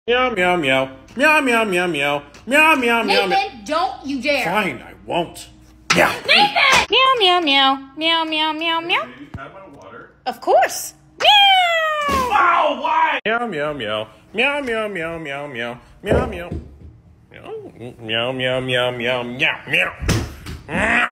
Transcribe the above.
Meow, meow, meow. Meow, meow, meow, meow. Meow, meow, meow, meow. Nathan, don't you dare. Fine, I won't. Meow. Nathan! Meow, meow, meow. Meow, meow, meow, meow. Did you have my water? Of course. Meow! Wow, why? Meow, meow, meow. Meow, meow, meow, meow, meow. Meow, meow. Meow, meow, meow, meow, meow, meow, meow.